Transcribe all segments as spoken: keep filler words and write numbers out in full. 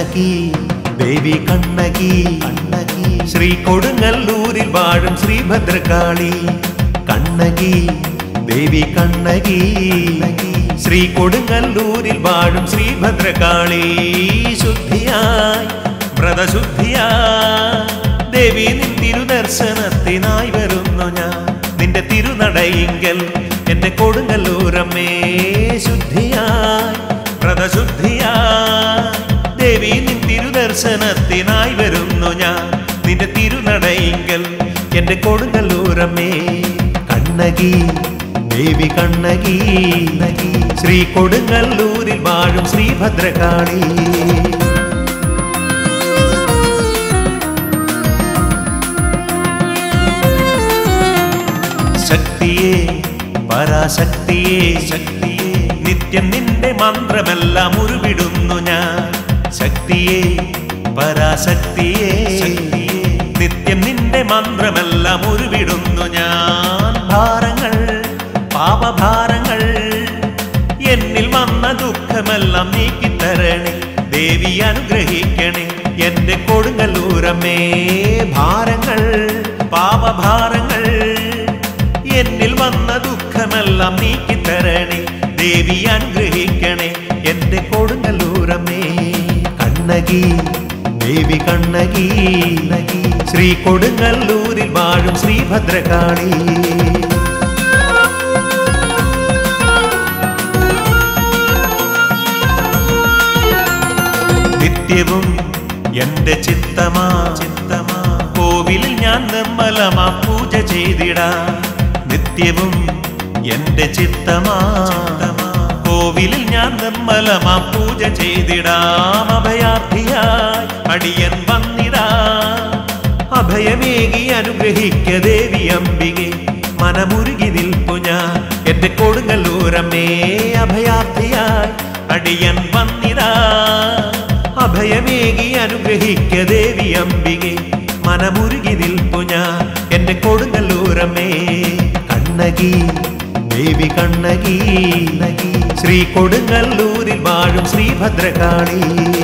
കണ്ണകി ദേവി കണ്ണകി കണ്ണകി ശ്രീ കൊടുങ്ങല്ലൂരിൽ വാഴും ശ്രീഭദ്രകാളി കണ്ണകി ദേവി കണ്ണകി ശ്രീ കൊടുങ്ങല്ലൂരിൽ വാഴും ശ്രീഭദ്രകാളി ശുദ്ധിയായി വ്രതശുദ്ധിയായി ദേവി നിൻ തിരുദർശനത്തിനായി വരുന്നു ഞാൻ നിന്റെ തിരുനടയിങ്കൽ എന്റെ കൊടുങ്ങല്ലൂരമ്മേ ശുദ്ധിയായി വ്രതശുദ്ധിയായി ദേവി നിൻ തിരുദർശനത്തിനായി വരുന്നു ഞാൻ നിന്റെ തിരുനടയിങ്കൽ എന്റെ കൊടുങ്ങല്ലൂരമ്മേ കണ്ണകി ദേവി കണ്ണകി ശ്രീ കൊടുങ്ങല്ലൂരിൽ വാഴും ശ്രീഭദ്രകാളി ശക്തിയേ പരാശക്തിയേ ശക്തിയേ നിത്യം നിന്റെ മന്ത്രമെല്ലാം ഉരുവിടുന്നു ഞാൻ ശക്തിയേ പരാശക്തിയേ നിത്യം നിന്റെ മന്ത്രമെല്ലാം ഉരുവിടുന്നു ഞാൻ ഭാരങ്ങൾ പാപഭാരങ്ങൾ എന്നിൽ വന്ന ദുഃഖമെല്ലാം നീക്കിത്തരണേ ദേവി അനുഗ്രഹിക്കണേ എന്റെ കൊടുങ്ങല്ലൂരമ്മേ ഭാരങ്ങൾ പാപഭാരങ്ങൾ എന്നിൽ വന്ന ദുഃഖമെല്ലാം നീക്കിത്തരണേ ദേവി അനുഗ്രഹിക്കണേ എന്റെ കൊടുങ്ങല്ലൂരമ്മേ കണ്ണകി ദേവി കണ്ണകി ശ്രീ കൊടുങ്ങല്ലൂരിൽ വാഴും ശ്രീഭദ്രകാളി നിത്യവും എന്റെ ചിത്തമാ ചിത്തമാ കോവിലിൽ ഞാൻ നിർമ്മലമാ പൂജ ചെയ്തിടാ നിത്യവും എന്റെ ചിത്തമാ കോവിലിൽ ഞാൻ നിർമ്മലമാ പൂജ ചെയ്തിടാം അഭയാർത്ഥിയായി അടിയൻ വന്നിടാ അഭയമേകി അനുഗ്രഹിക്ക ദേവി അംബികെ മനമുരുകി നിൽപ്പു ഞാൻ എന്റെ കൊടുങ്ങല്ലൂരമ്മേ അഭയാർത്ഥിയായി അടിയൻ വന്നിടാ അഭയമേകി അനുഗ്രഹിക്ക ദേവി അംബികെ മനമുരുകി നിൽപ്പു ഞാൻ എന്റെ കൊടുങ്ങല്ലൂരമ്മേ കണ്ണകി ദേവി കണ്ണകി ശ്രീ കൊടുങ്ങല്ലൂരിൽ വാഴും ശ്രീഭദ്രകാളി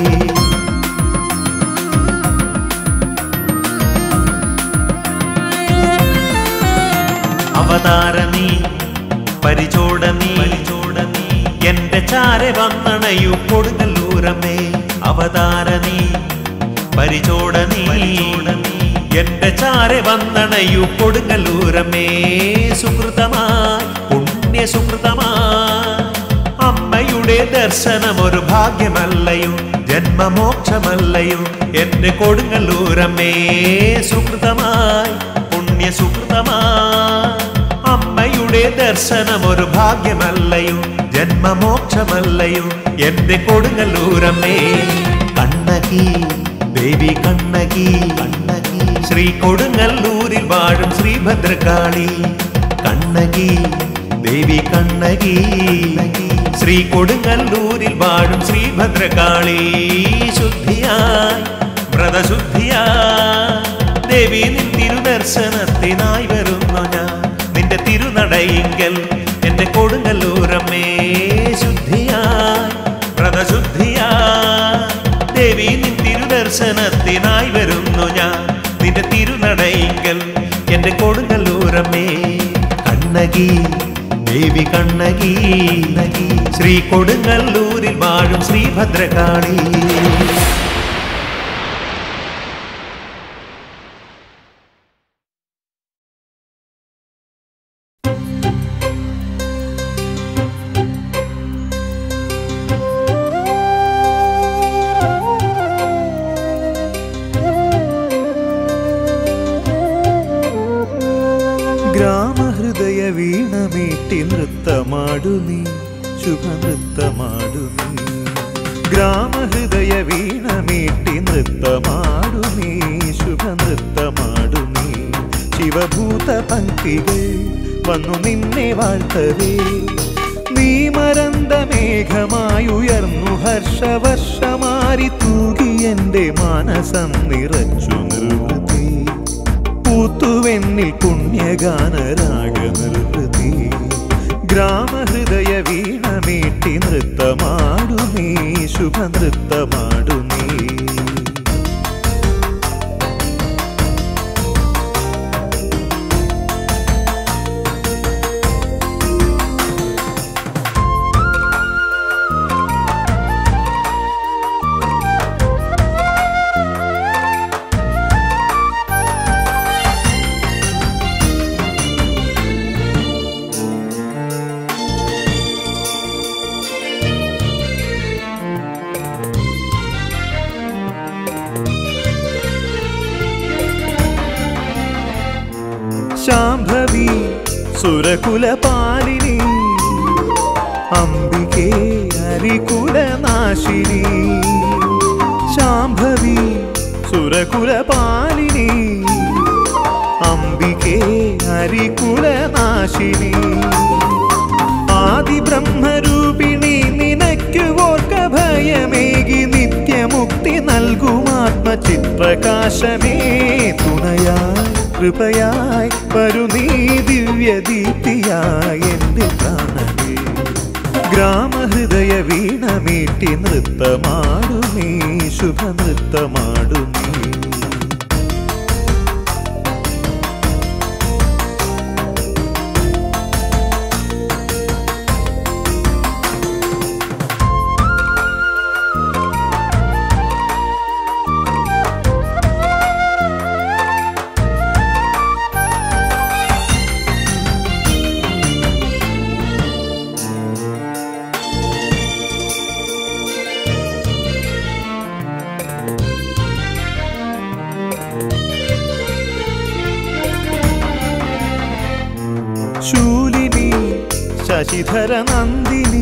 അവതാരണി പരിചോടനി പരിചോടനി എന്റെ ചാരെ വന്നണയു കൊടുങ്ങല്ലൂരമ്മേ അവതാരണി പരിചോടനി എന്റെ ചാരെ വന്നണയു കൊടുങ്ങല്ലൂരമ്മേ സുഹൃതമായി പുണ്യ സുഹൃതമായി അമ്മയുടെ ദർശനം ഒരു ഭാഗ്യമല്ലയോ ജന്മമോക്ഷമല്ലയോ എന്റെ കൊടുങ്ങല്ലൂരമ്മേ സുഹൃതമായി പുണ്യ സുഹൃതമായി അമ്മയുടെ ദർശനം ഒരു ഭാഗ്യമല്ലയോ ജന്മമോക്ഷമല്ലയോ എന്റെ കൊടുങ്ങല്ലൂരമ്മേ കണ്ണകി ദേവി കണ്ണകി കണ്ണകി ശ്രീ കൊടുങ്ങല്ലൂരിൽ വാഴും ശ്രീഭദ്രകാളി കണ്ണകി ദേവി കണ്ണകി ശ്രീ കൊടുങ്ങല്ലൂരിൽ വാഴും ശ്രീഭദ്രകാളി ശുദ്ധിയായി വ്രതശുദ്ധിയായി ദേവി നിൻ തിരുദർശനത്തിനായി വരുന്നു ഞാൻ നിന്റെ തിരുനടയിങ്കൽ എന്റെ കൊടുങ്ങല്ലൂരമ്മേ ശുദ്ധിയായി വ്രതശുദ്ധിയായി ദേവി നിൻ തിരുദർശനത്തിനായി വരുന്നു ഞാൻ നിന്റെ തിരുനടയിങ്കൽ എന്റെ കൊടുങ്ങല്ലൂരമ്മേ കണ്ണകി ദേവി കണ്ണകി ശ്രീ കൊടുങ്ങല്ലൂരിൽ വാഴും ശ്രീഭദ്രകാളി ഗ്രാമഹൃദയ വീണമീട്ടി നൃത്തമാടു നീ ശുഭനൃത്തമാടു നീ ഗ്രാമഹൃദയ വീണമീട്ടി നൃത്തമാടു നീ ശുഭനൃത്തമാടു നീ ശിവഭൂത പങ്ക്തികൾ വന്നു നിന്നെ വാഴ്ത്തവേ നീ മരന്ത മേഘമായുയർന്നു ഹർഷവർഷമാരി തൂകി എൻ്റെ മാനസം നിറച്ചു നിർവൃതി പൂത്തുവെന്നിൽ പുണ്യഗാനരാഗ നിർവൃതി ഗ്രാമഹൃദയ വീണമീട്ടി നൃത്തമാടു നീ ശുഭനൃത്തമാടു നീ സുരകുലപാലിനി അംബികേ അരികുലനാശിനി ശാംഭവി സുരകുലപാലിനി അംബികേ അരികുലനാശിനി ആദിബ്രഹ്മരൂപിണി നിനക്കു ഓർക്ക ഭയമേകി നിത്യമുക്തി നൽകുമാത്മചിത്രകാശമേ തുണയായി കൃപയായി വരു നീ ദിവ്യദീപ്തിയായി എൻ്റെ പ്രാണനേ ഗ്രാമഹൃദയ വീണമീട്ടി നൃത്തമാടു നീ ശുഭനൃത്തമാടു നീ ശൂലിനി ശശിധര നന്ദിനി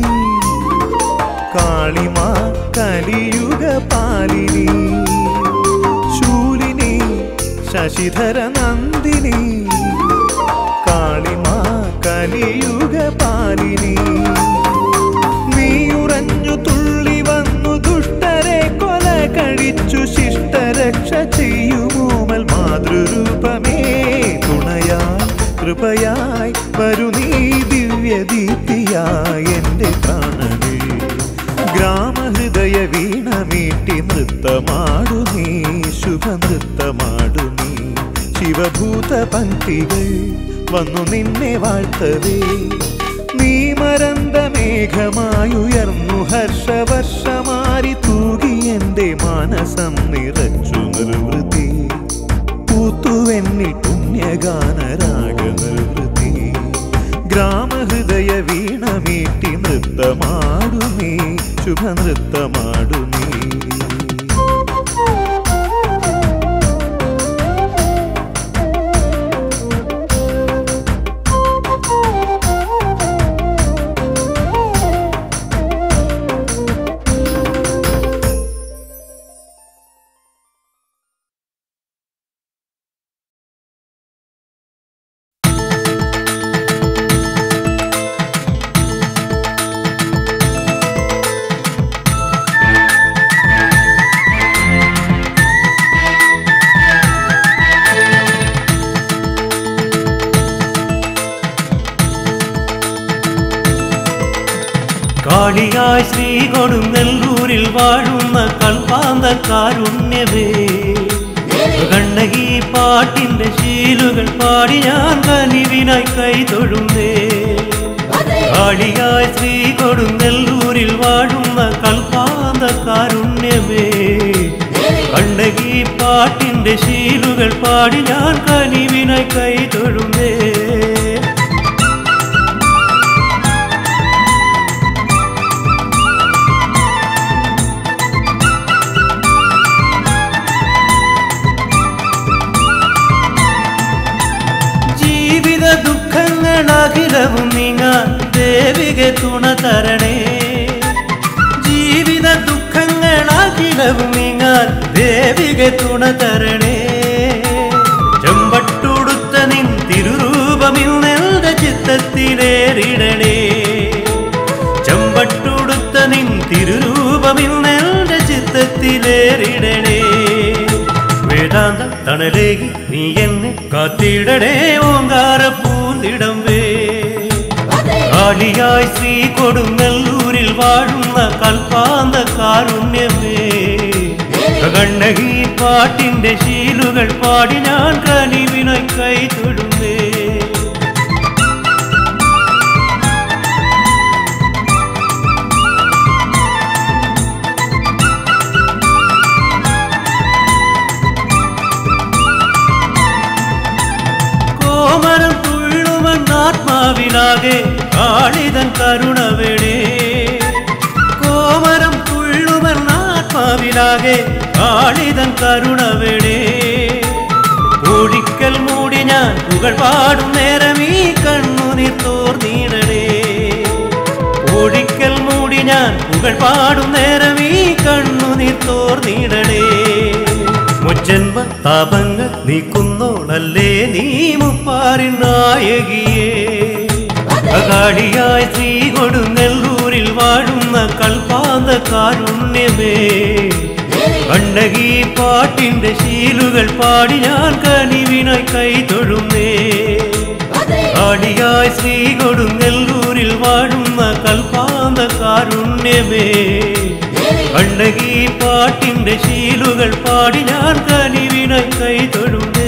കാളിമാ കലിയുഗ പാലിനി ശൂലിനി ശശിധര നന്ദിനി കാളിമാ കലിയുഗ പാലിനി നീയുറഞ്ഞു തുള്ളി വന്നു ദുഷ്ടരെ കൊല കഴിച്ചു ശിഷ്ടരക്ഷ ചെയ്യുമോമൽ മാതൃരൂപമേ തുണയായി കൃപയായി വരു നീ ദിവ്യദീപ്തിയായി എൻ്റെ പ്രാണനേ ഗ്രാമഹൃദയ വീണമീട്ടി നൃത്തമാടു നീ ശുഭനൃത്തമാടു നീ ശിവഭൂത പങ്ക്തികൾ വന്നു നിന്നെ വാഴ്ത്തവേ നീ മരന്ത മേഘമായുയർന്നു ഹർഷവർഷമാരി തൂകി എൻ്റെ മാനസം നിറച്ചു നിർവൃതി പൂത്തുവെന്നിൽ പുണ്യഗാനരാഗ നിർവൃതി ഗ്രാമഹൃദയ വീണമീട്ടി നൃത്തമാടു നീ ശുഭനൃത്തമാടു നീ കാളിയായി ശ്രീ കൊടുങ്ങല്ലൂരിൽ വാഴുന്ന കൽപ്പാന്ത കാരുണ്യമേ കണ്ണകി പാട്ടിന്റെ ശീലുകൾ പാടി ഞാൻ കനിവിനായി കൈതൊഴുന്നേ കാളിയായി ശ്രീ കൊടുങ്ങല്ലൂരിൽ വാഴുന്ന കൽപ്പാന്ത കാരുണ്യമേ കണ്ണകി പാട്ടിന്റെ ശീലുകൾ പാടി ഞാൻ കനിവിനായി കൈതൊഴുന്നേ ദുഃഖങ്ങളാകിലവും നീങ്ങാൻ ദേവികെ തുണ തരണേ ജീവിത ദുഃഖങ്ങളാകിലവും നീങ്ങാൻ ദേവികെ തുണ തരണേ ചെമ്പട്ടുടുത്ത നിൻ തിരുരൂപമിൽ നെൽത ചിത്തത്തിലേറിടണേ ചെമ്പട്ടുടുത്ത നിൻ തിരുരൂപമിൽ നെൽത ചിത്തത്തിലേറിടണേ വേദാന്ത തണലേകി നീ എന്നെ കാത്തിടണേ ഓങ്കാര പൂന്തിടമ്പേ കാളിയായി ശ്രീ കൊടുങ്ങല്ലൂരിൽ വാഴുന്ന കൽപ്പാന്ത കാരുണ്യമേ കണ്ണകി പാട്ടിന്റെ ശീലുകൾ പാടി ഞാൻ കനിവിനായി കൈതൊഴുന്നേ കോമരം തുള്ളുമെന്നാത്മാവിലാകെ കാളിതൻ കരുണവേടേ കോമരം തുള്ളുമെന്നാത്മാവിലാകെ കാളിതൻ കരുണവേടേ ഒരിക്കൽ മൂടി ഞാൻ പുകൾ പാടും നേരം ഈ കണ്ണു കണ്ണുനീർ തോർന്നിടണേ. ഒരിക്കൽ മൂടി ഞാൻ പുകൾ പാടും നേരം ഈ കണ്ണുനീർ തോർന്നിടണേ. മുജ്ജന്മ താപങ്ങൾ നീക്കുന്നോളല്ലേ നീ മുപ്പാറിൻ നായകിയേ. കാളിയായി ശ്രീ കൊടുങ്ങല്ലൂരിൽ വാഴുന്ന കൽപ്പാന്ത കാരുണ്യമേ. കണ്ണകി പാട്ടിന്റെ ശീലുകൾ പാടി ഞാൻ കനിവിനായി കൈ തൊഴുന്നേ. കാളിയായി ശ്രീ കൊടുങ്ങല്ലൂരിൽ വാഴുന്ന കൽപ്പാന്ത കാരുണ്യമേ. കണ്ണകി പാട്ടിന്റെ ശീലുകൾ പാടി ഞാൻ കനിവിനായി കൈ തൊഴുന്നേ.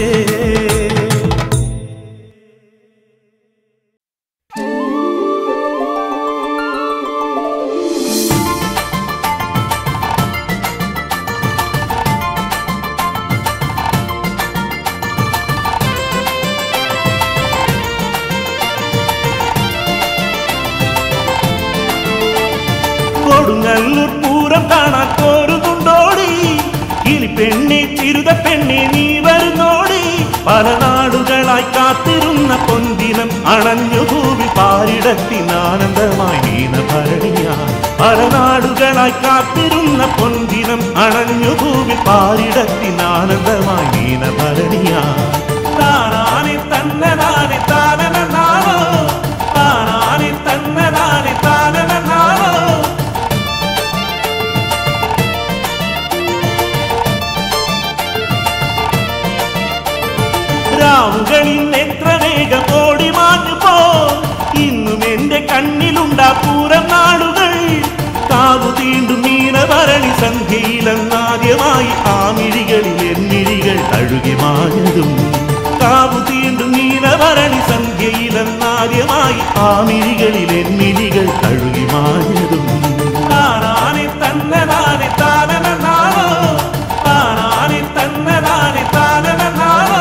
കൊടുങ്ങല്ലൂർ പൂരം കാണാൻ പോരുന്നുണ്ടോടി, ഇനി പെണ്ണെ ചിരുത പെണ്ണെ നീ വരുന്നോടി. പല നാടുകളായി കാത്തിരുന്ന പൊന്തിനം അണഞ്ഞു ഭൂമി പാരിടത്തിനാനന്ദമായി നീന ഭരണിയ. പല നാടുകളായി കാത്തിരുന്ന പൊന്തിനം അണഞ്ഞു ഭൂമി പാരിടത്തിനാനന്ദമായി നീന ഭരണിയ. താനാനെ തന്നനാനെ താനനാവോ, താനാനെ തന്നനാനെ താനനാവോ. രാവുകളിൽ എത്ര വേഗം ഓടി മാഞ്ഞു പോ, ഇന്നും എന്റെ കണ്ണിലുണ്ടാ പൂരം നാടുകൾ. കാവു തീണ്ടും മീനഭരണി സന്ധ്യയിലെന്നാദ്യമായി ആ മിഴികളിൽ എന്നിഴികൾ തഴുകി മാഞ്ഞതും. കാവു തീണ്ടും മീനഭരണി സന്ധ്യയിലെന്നാദ്യമായി ആ മിഴികളിൽ എന്നിഴികൾ തഴുകി മാഞ്ഞതും. താനാനെ തന്നനാനെ താനനാവോ, താനാനെ തന്നനാനെ താനനാവോ.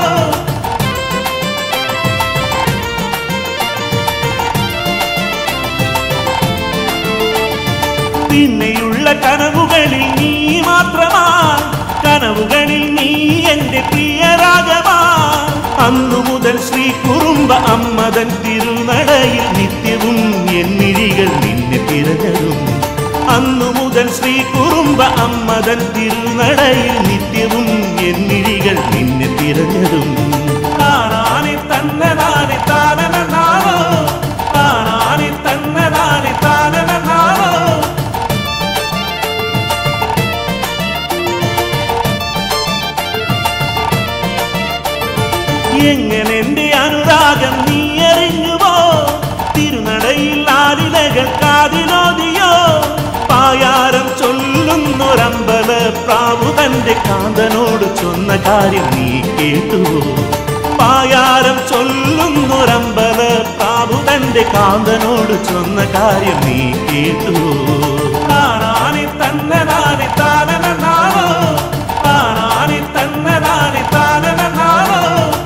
പിന്നെയുള്ള കനവുകളിൽ നീ മാത്രമാ, കനവുകളിൽ നീ എന്റെ പ്രിയ രാഗമാ. അന്നു മുതൽ ശ്രീ കുറുമ്പ അമ്മതൻ തിരുനടയിൽ നിത്യവും എന്നിഴികൾ നിന്നെ തിരഞ്ഞതും. അന്നു മുതൽ ശ്രീ കുറുമ്പ അമ്മതൻ തിരുനടയിൽ നിത്യവും എന്നിഴികൾ നിന്നെ തിരഞ്ഞതും. താനാനെ തന്നനാനെ താനനാവോ, താനാനെ തന്നനാനെ താനനാവോ. എങ്ങനെ എന്റെ അനുരാഗം നീ അറിഞ്ഞുവോ, തിരുനടയിൽ ആലിലകൾ കാതിലോതിയോ. പായാരം ചൊല്ലുന്നൊരമ്പല പ്രാവു തന്റെ കാന്തനോട് ചൊന്ന കാര്യം നീ കേട്ടുവോ. പായാരം ചൊല്ലുന്നൊരമ്പല പ്രാവു തന്റെ കാന്തനോട് ചൊന്ന കാര്യം നീ കേട്ടുവോ. താനാനെ തന്നനാനെ താനനാവോ, താനാനെ തന്നനാനെ താനനാവോ.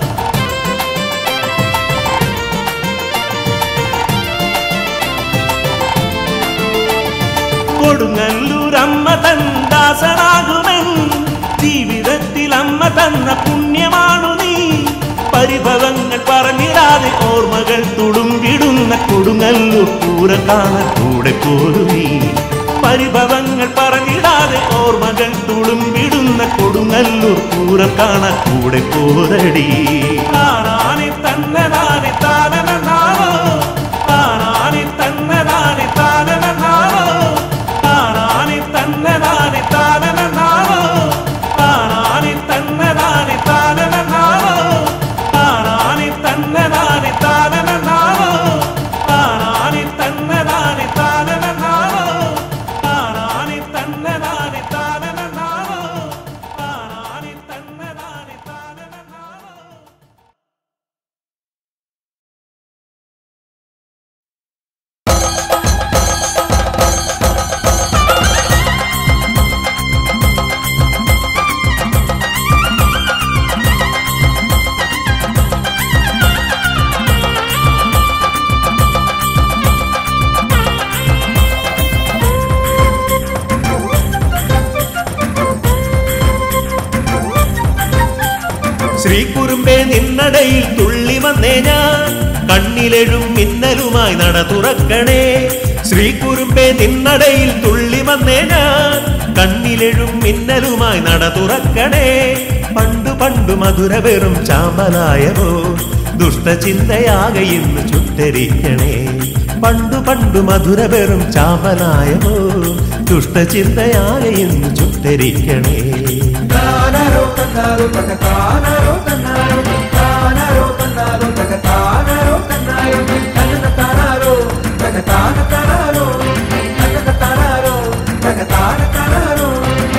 കൊടുങ്ങല്ലൂർ അമ്മ തൻ ദാസനാകുമെൻ, ജീവിതത്തിൽ അമ്മ തന്ന പുണ്യമാണു നീ. പരിഭവങ്ങൾ പറഞ്ഞിടാതെ ഓർമ്മകൾ തുടുമ്പിടുന്ന കൊടുങ്ങല്ലൂർ പൂരം കാണാൻ കൂടെ പോരു നീ. പരിഭവങ്ങൾ പറഞ്ഞിടാതെ ഓർമ്മകൾ തുടുമ്പിടുന്ന കൊടുങ്ങല്ലൂർ പൂരം കാണാൻ കൂടെ പോരടി. താനാനെ തന്നനാനെ താനനാവോ, താനാനെ തന്നനാനെ താനനാവോ. താനാനെ തന്നനാനെ താനനാവോ, താനാനെ തന്നനാനെ താനനാവോ. താനാനെ തന്നനാനെ താനനാവോ, താനാനെ തന്നനാനെ താനനാവോ. താനാനെ തന്നനാനെ താനനാവോ, താനാനെ തന്നനാനെ താനനാവോ. ശ്രീ കുറുമ്പേ നിന്നടയിൽ തുള്ളി വന്നേ ഞാൻ, കണ്ണിലെഴും മിന്നലുമായി നട തുറക്കണേ ശ്രീകുറുമ്പേ നിന്നടയിൽ തുള്ളി വന്നേ ഞാൻ കണ്ണിലെഴും മിന്നലുമായി നട തുറക്കണേ പണ്ടു പണ്ടു മധുര വെറും ചാമ്പലായവോ ദുഷ്ടചിന്തയാകെ ഇന്ന് ചുട്ടരിക്കണേ പണ്ടു പണ്ടു മധുര വെറും ചാമ്പലായവോ ദുഷ്ടചിന്തയാകെ ഇന്ന് ചുട്ടരിക്കണേ താനാരോ തന്നാരോ തകതാനാരോ തന്നാരോ താനാരോ തന്നാരോ തകതാനാരോ തന്നാരോ തകതാനാരോ തകതാനാരോ തകതാനാരോ തകതാനാരോ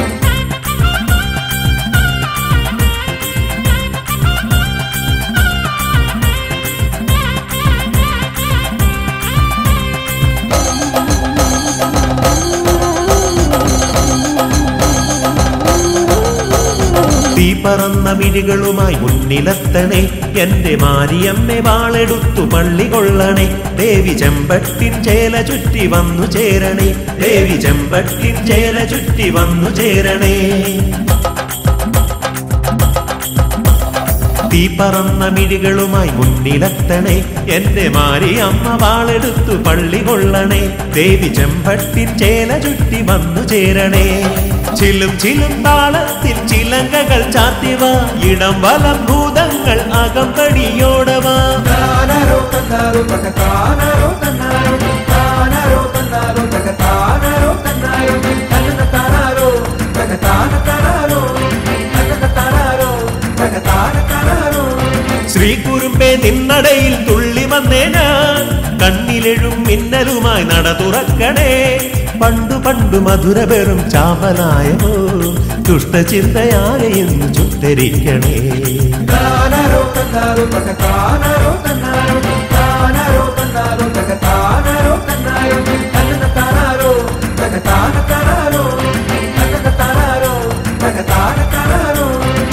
തീ പറന്ന മിഴികളുമായി മുന്നിലെത്തണേ എന്റെ മാരിയമ്മെ വാളെടുത്തു പള്ളി കൊള്ളണേ ദേവി ചെമ്പട്ടിൻ ചേല ചുറ്റി വന്നു ചേരണേ ദേവി ചെമ്പട്ടിൻ ചേല ചുറ്റി വന്നു ചേരണേ തീ പറന്ന മിഴികളുമായി മുന്നിലെത്തണേ എന്റെ മാരിയമ്മ വാളെടുത്തു പള്ളി കൊള്ളണേ ദേവി ചെമ്പട്ടിൻ ചേല ചുറ്റി വന്നു ചേരണേ ചിലും ചിലും താളത്തിൽ ചിലങ്കകൾ ചാർത്തിവ ഇടം വലം ഭൂതങ്ങൾ അകമ്പടിയോടവാ താനാരോ തന്നാരോ തകതാനാരോ തന്നാരോ താനാരോ തന്നാരോ തകതാനാരോ തന്നാരോ തകതാനാരോ തകതാനാരോ തകതാനാരോ തകതാനാരോ ശ്രീകുറുമ്പേ നിന്നടയിൽ തുള്ളി വന്നേ ഞാൻ കണ്ണിലെഴും മിന്നലുമായി നട തുറക്കണേ പണ്ടു പണ്ടു മധുര വെറും ചാമ്പലായവോ ദുഷ്ടചിന്തയാകെ ഇന്ന് ചുട്ടരിക്കണേ താനാരോ തന്നാരോ തകതാനാരോ തന്നാരോ താനാരോ തന്നാരോ തകതാനാരോ തന്നാരോ തകതാനാരോ തകതാനാരോ തകതാനാരോ തകതാനാരോ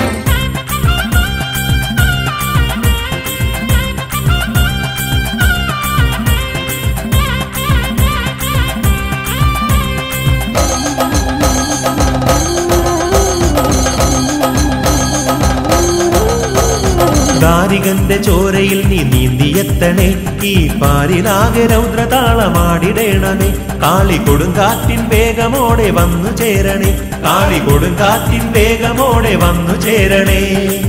ദാരികന്റെ ചോരയിൽ നീ നീന്തിയെത്തണേ ഈ പാരിലാകെ രൗദ്രതാളമാടിടേണമേ കാളി കൊടുങ്കാറ്റിൻ വേഗമോടെ വന്നു ചേരണേ കാളി കൊടുങ്കാറ്റിൻ വേഗമോടെ വന്നു ചേരണേ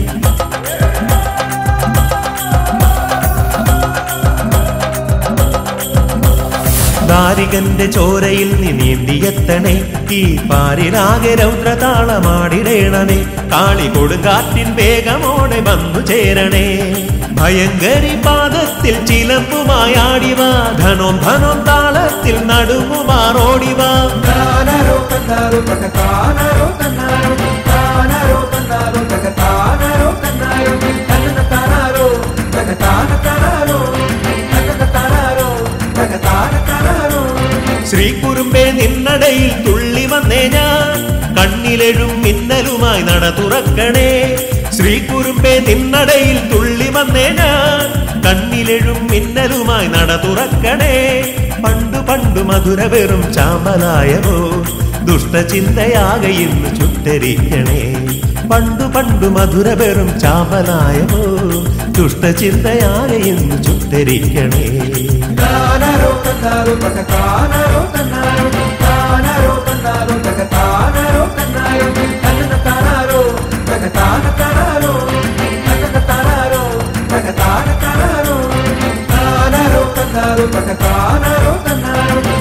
ദാരികന്റെ ചോരയിൽ നീ നീന്തിയെത്തണേ ഈ പാരിലാകെ രൗദ്രതാളമാടിടേണമേ കാളി കൊടുങ്കാറ്റിൻ വേഗമോടെ വന്നു ചേരണേ ഭയങ്കരി പാദത്തിൽ ചിലമ്പുമായാടിവാ ധനോം ധനോം താളത്തിൽ നടുങ്ങുമാറോടിവാ താനാരോ തന്നാരോ തകതാനാരോ തന്നാരോ താനാരോ തന്നാരോ തകതാനാരോ തന്നാരോ തകതാനാരോ തകതാനാരോ തകതാനാരോ തകതാനാരോ ശ്രീകുറുമ്പേ നിന്നടയിൽ തുള്ളി വന്നേ ഞാൻ കണ്ണിലെഴും മിന്നലുമായി നട തുറക്കണേ ശ്രീകുറുമ്പേ നിന്നടയിൽ തുള്ളി വന്നേ ഞാൻ കണ്ണിലെഴും മിന്നലുമായി നട തുറക്കണേ പണ്ടു പണ്ടു മധുര വെറും ചാമ്പലായവോ ദുഷ്ടചിന്തയാകെ ഇന്ന് ചുട്ടരിക്കണേ പണ്ടു പണ്ടു മധുര വെറും ചാമ്പലായവോ ദുഷ്ടചിന്തയാകെ ഇന്ന് ചുട്ടരിക്കണേ താനാരോ തന്നാരോ തകതാനാരോ തന്നാരോ താനാരോ തന്നാരോ തകതാനാരോ തന്നാരോ തകതാനാരോ തകതാനാരോ തകതാനാരോ തകതാനാരോ താനാരോ തന്നാരോ തകതാനാരോ തന്നാരോ